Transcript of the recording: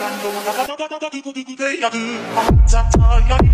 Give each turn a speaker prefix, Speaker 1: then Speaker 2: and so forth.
Speaker 1: 感動がガガガガガガググググでやるあっちゃったやり